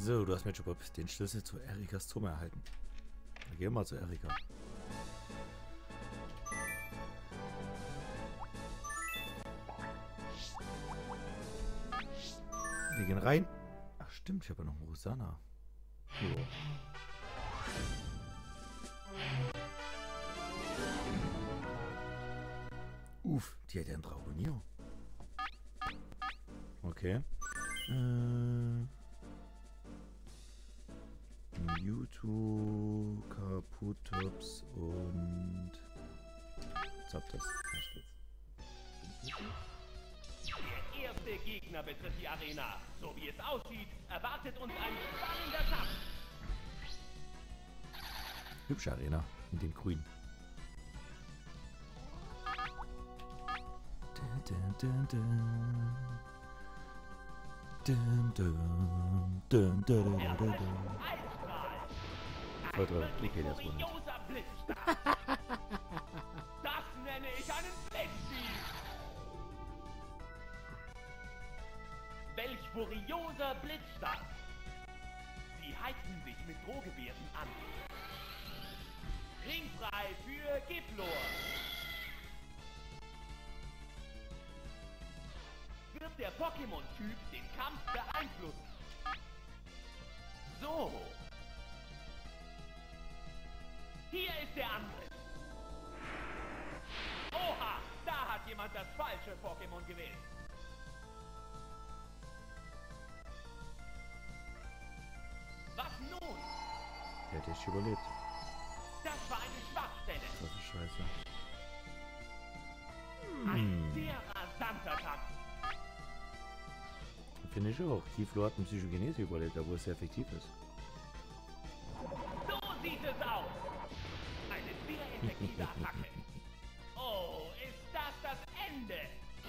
So, du hast mir schon den Schlüssel zu Erikas Turm erhalten. Dann gehen wir mal zu Erika. Wir gehen rein. Ach stimmt, ich habe ja noch Rosanna. Jo. Uff, die hat ja einen Dragonier. Okay. Äh, Mewtwo, Kaputops und Zapdos. Der erste Gegner betritt die Arena. So wie es aussieht, erwartet uns ein spannender Kampf. Hübsche Arena in dem Grün. Dun, dun, dun. Dun, dun, dun, dun, dun, dun, dun. Voll drauf. Okay, das war nicht. Das nenne ich einen Blitzstil. Welch furioser Blitzstart. Sie heizen sich mit Drohgebärden an. Ringfrei für Giflor. Wird der Pokémon-Typ den Kampf beeinflussen? So. Hier ist der Angriff. Oha, da hat jemand das falsche Pokémon gewählt. Was nun? Der hat echt überlebt. Das war eine Schwachstelle. Das ist scheiße. Ein sehr rasanter Kampf. Finde ich auch. Giflor hat eine Psychogenese überlebt, obwohl es sehr effektiv ist. So sieht es aus. Eine sehr effektive Attacke. Oh, ist das das Ende?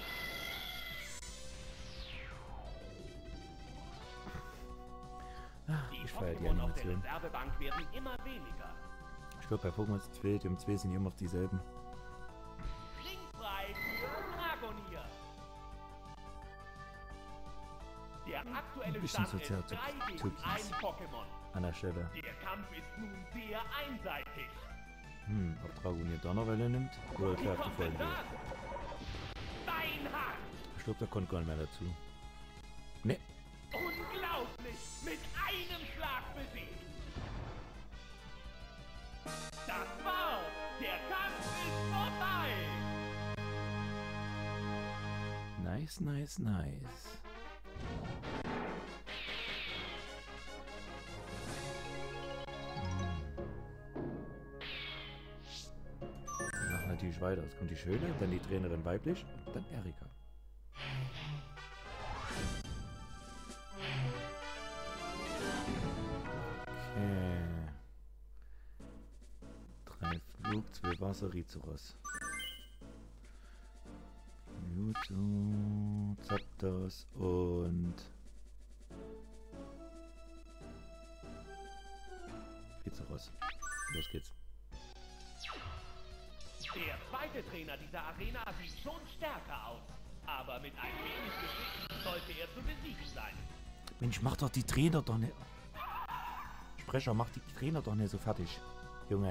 Ach, Die ich feiere die Pokémon auf der Animation. Reservebank werden immer weniger. Ich glaube, bei Pokémon zwei, dem zwei sind immer noch dieselben. Ringfrei für Dragonier. Der aktuelle bisschen Stand ist sozial drei gegen Türkis. ein Pokémon. An der Stelle. Der Kampf ist nun sehr einseitig. Hm, ob Dragonier Donnerwelle nimmt oder Wie greift die kommt es Folgen durch. an? Beinhard! Ich glaube, da kommt gar nicht mehr dazu. Ne, Unglaublich! Mit einem Schlag besiegt! Das war's! Der Kampf ist vorbei! nice, nice, nice. Wir machen natürlich weiter. Es kommt die Schöne, dann die Trainerin weiblich und dann Erika. Okay. Drei Flug, zwei Wasser, Rizeros. Mewtwo, Zapdos und Rizeros. Los geht's. Der zweite Trainer dieser Arena sieht schon stärker aus. Aber mit ein wenig Geschick sollte er zu besiegen sein. Mensch, mach doch die Trainer doch nicht. Sprecher, mach die Trainer doch nicht so fertig. Junge.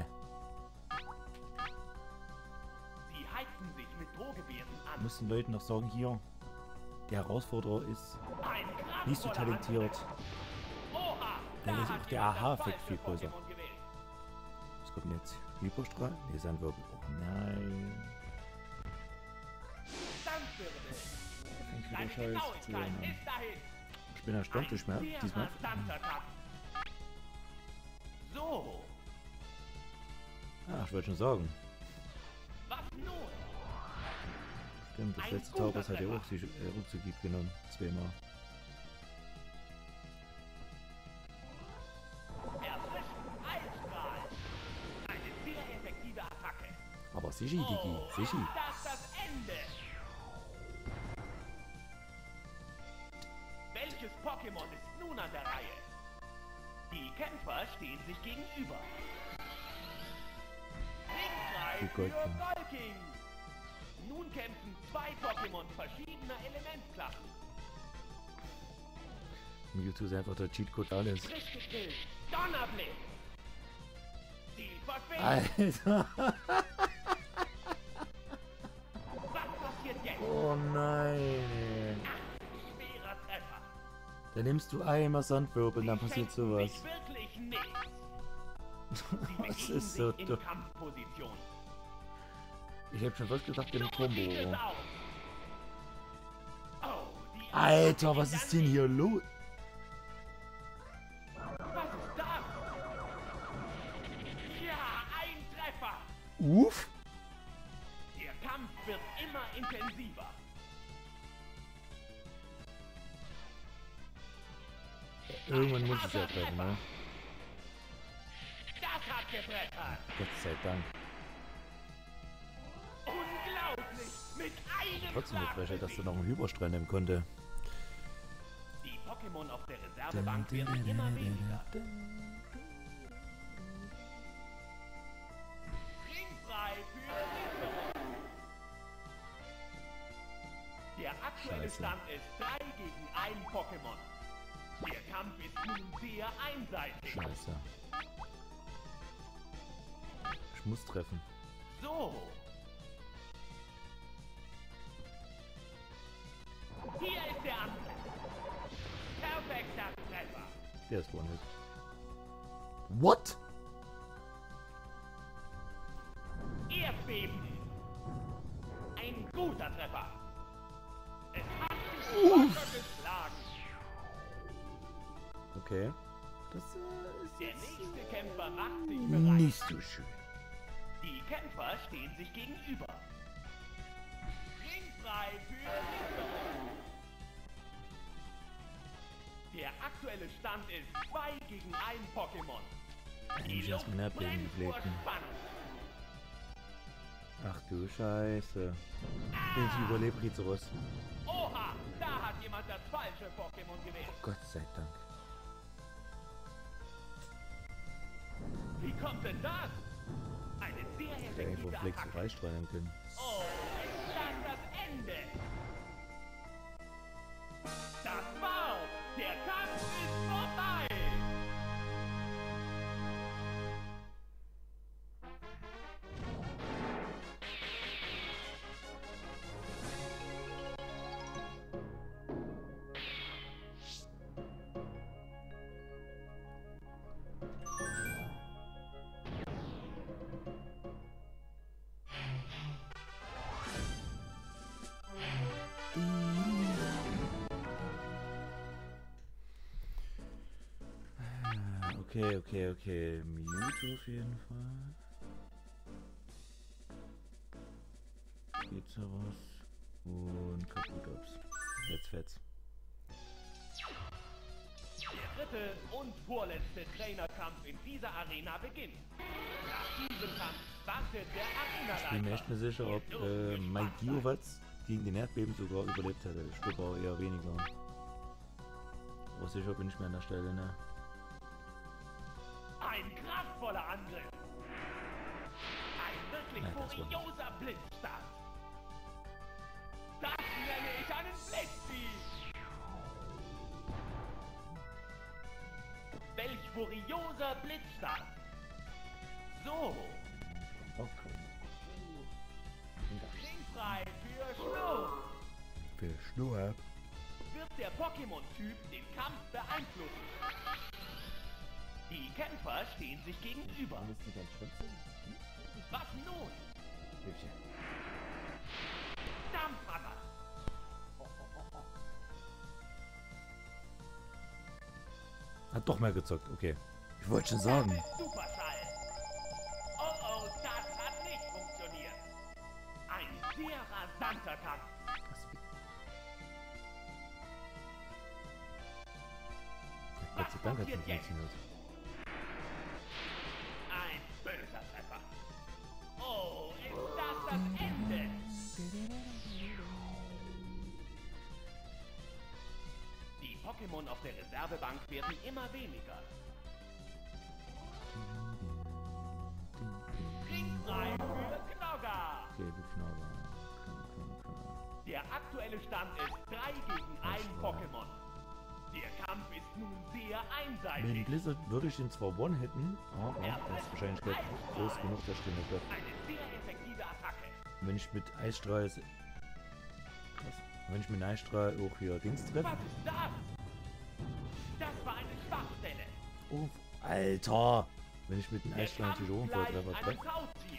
Sie heizen sich mit Drohgebärden Du an. musst den Leuten noch sagen, hier, der Herausforderer ist Ein nicht so kraftvoller talentiert. Angriff. Oha, Dann da ist hat auch der jemand das Aha-Effekt falsche viel größer. Pokémon gewählt. Was kommt denn jetzt? Hyperstrahl? Ne, Sandwirbel. Oh nein. Sandwirbel. Fängt wieder Deine Scheiß zu Genauigkeit an. ist dahin. Ich bin erstaunt, nicht mehr. Ein Diesmal. sehr rasanter Kampf. So, Ah, ich wollte schon sagen. was nun? Stimmt, das Ein letzte guter Taubers hat ja Treffer. auch sich äh, Rückzugib genommen. Zweimal. Erfrischen Eisstrahl. Eine sehr effektive Attacke. Aber Sichi, Digi. Oh, Sichi. ist das das Ende? Welches Pokémon ist nun an der Reihe? Die Kämpfer stehen sich gegenüber. Ringfrei Die für Goldking. Golking. Nun kämpfen zwei Pokémon verschiedener Elementklassen. Mewtwo ist einfach der Cheatcode alles. Donnerblick! Die verschwindet! Alter! Was passiert jetzt? Oh nein! Schwerer Treffer! Dann nimmst du einmal Sandwirbel und dann passiert sowas. Sich wirklich nichts. Sie Das begeben ist so sich in dumm. Kampfposition. Ich hab schon fast gedacht, den So sieht es Combo. aus. Oh, die Alter, was ist denn hier los? Was ist das? Ja, ein Treffer! Uff! Der Kampf wird immer intensiver. Irgendwann muss es ja treffen, ne? Das hat getreffert! Gott sei Dank. Unglaublich! Mit einem Trotzdem Schlag gefreut, dass er besiegt. noch einen Hyperstrahl nehmen konnte. Die Pokémon auf der Reservebank werden immer weniger. Ringfrei für Sicherung. Der aktuelle Scheiße. Stand ist drei gegen ein Pokémon. Der Kampf ist nun sehr einseitig. Scheiße. Ich muss treffen. So. Hier ist der Angriff. Perfekter Treffer. Der ist One-Hit. What? Erdbeben. Ein guter Treffer. Es hat sich locker geschlagen. Okay. Das äh, ist Der jetzt nächste Kämpfer macht sich bereit. nicht so schön. Die Kämpfer stehen sich gegenüber. Ringfrei für Sicherung. Der aktuelle Stand ist zwei gegen ein Pokémon. Die Ich erst Luft mein Erdbeben brennt vor gepflegt. Spannung. Ach du Scheiße. Ich überlebe Rizeros. Oha, da hat jemand das falsche Pokémon gewählt. Gott sei Dank. Wie kommt denn das? Eine sehr Ich hätte irgendwo effektive Flex Attacke. freistreuen können. Oh, ist das das Ende? Das war's! Der Kampf ist vorbei! Okay, okay, okay. Mewtwo auf jeden Fall. Rizeros und Kabutops. Jetzt fetz. Der dritte und vorletzte Trainerkampf in dieser Arena beginnt. Nach diesem Kampf wartet der Ich bin mir echt nicht sicher, ob äh, mein Geowatz gegen den Erdbeben sogar überlebt hätte. Ich glaube auch eher weniger. Aber sicher bin ich mir an der Stelle, ne? Ein kraftvoller Angriff. Ein wirklich Nein, das war nicht. furioser Blitzstart. Das nenne ich einen Blitzbeat. Welch furioser Blitzstart. So, Okay. ringfrei für Schnurr. Für Schnur. Wird der Pokémon-Typ den Kampf beeinflussen? Die Kämpfer stehen sich gegenüber. Was nun? Dampfhammer! Hat doch mal gezockt, okay. Ich wollte schon sagen. Superschall! Oh oh, das hat nicht funktioniert. Ein sehr rasanter Kampf. Gott sei Dank hat es nicht funktioniert. Ein böser Treffer. Oh, ist das das Ende? Die Pokémon auf der Reservebank werden immer weniger. Ringfrei für Knogger. Okay, wir Knabber. Knabber, Knabber, Knabber. Der aktuelle Stand ist drei gegen ein Pokémon. Der Kampf ist sehr Wenn einseitig. Blizzard würde ich ihn zwar one-hitten, aber das ist wahrscheinlich gleich groß genug, dass ich den nicht treffe. Eine sehr effektive Attacke. Wenn ich mit Eisstrahl... Krass. Wenn ich mit Eisstrahl auch hier Dings treffe... Was ist das? Das war eine Schwachstelle. Oh, Alter! Wenn ich mit dem Der Eisstrahl Kampf natürlich auch einen gleicht Volltreffer einem treffe. Tauziehen.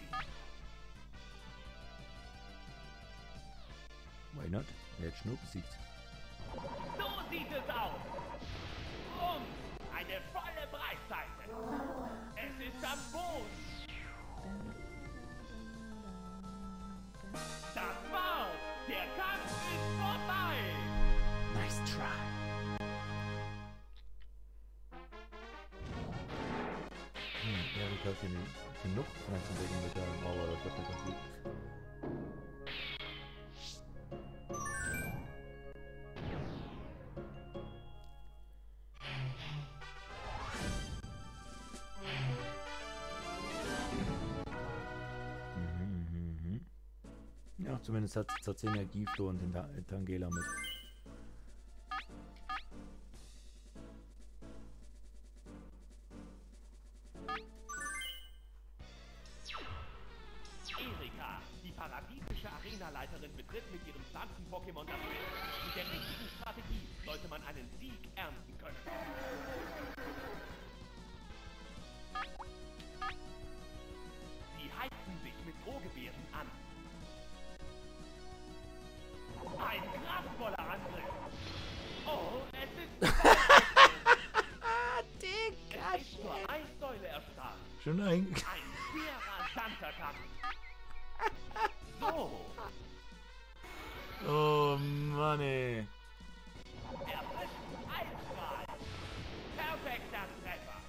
Why not? Er hat Schnurr besiegt. So sieht es aus. Und eine volle Breitseite. Es ist am Boden. Das war's. Der Kampf ist vorbei. Nice try. Hm, Erika hat genug, genug Pflanzendecken mit der, aber das wird nicht ganz gut. Ja, zumindest hat Zazenia Giflo und den Ta Tangela mit. Erika, die paradiesische Arenaleiterin, betritt mit ihrem Pflanzen-Pokémon das Feld. Mit der richtigen Strategie sollte man einen Sieg ernten können. Sie heizen sich mit Drohgebärden an. Ein kraftvoller Angriff. Oh, es ist... Digga, es ist zur Eissäule erstarrt. schon ein... Ein sehr rasanter Kampf. So. Oh Mann, ey. Erfrischend Eisstrahl. Perfekter Treffer.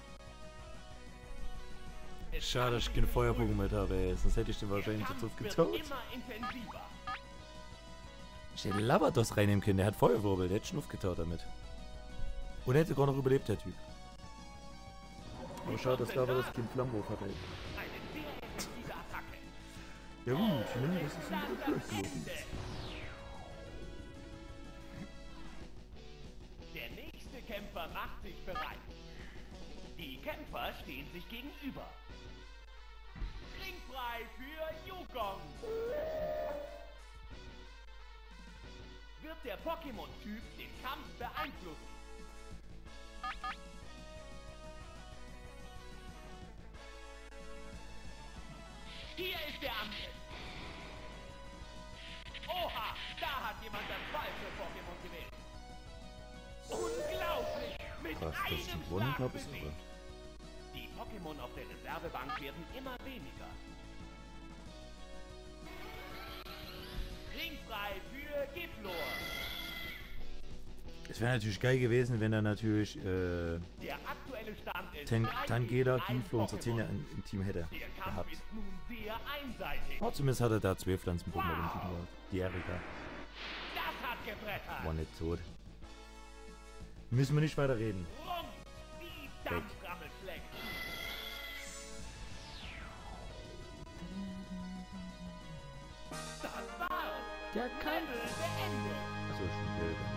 Es Schade, dass ich keinen Feuerbogen mit habe, ey. Sonst hätte ich den wahrscheinlich Kampf zu Tod wird getötet. immer intensiver. Ich hätte Lavados reinnehmen können, der hat Feuerwirbel, der hätte Schnuff getaut damit. Und er hätte sogar noch überlebt, der Typ. Aber schade, dass Lavados keinen Flammenwurf hat, ey. Eine sehr effektive Attacke. Ja gut, ne, das ist Dann ein das guter Kurs. Ende. Der nächste Kämpfer macht sich bereit. Die Kämpfer stehen sich gegenüber. Ringfrei für Yukong. Wird der Pokémon-Typ den Kampf beeinflussen? Hier ist der Angriff. Oha, da hat jemand das falsche Pokémon gewählt. Unglaublich! Mit Was, dass ich einem gewonnen Schlag habe, ist besiegt. irre. Die Pokémon auf der Reservebank werden immer weniger. Ringfrei für Giflor. Es wäre natürlich geil gewesen, wenn er natürlich äh, Der aktuelle Stand ist Tan drei Tangela, gegen eins Giflo und Pokémon. Zazenia im, im Team hätte Der Kampf gehabt. ist nun sehr einseitig. Aber zumindest hat er da zwei Pflanzen-Pokémon im Team gehabt. Die Erika Das hat gebrettert. war nicht tot. Müssen wir nicht weiter reden. Rum, die Dampframmel schlägt. Das war's. Der Level beendet. Achso, schon wieder nicht.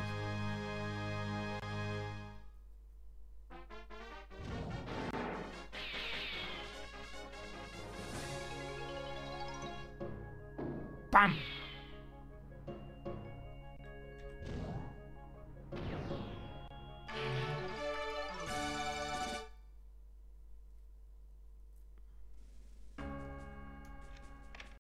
Bam!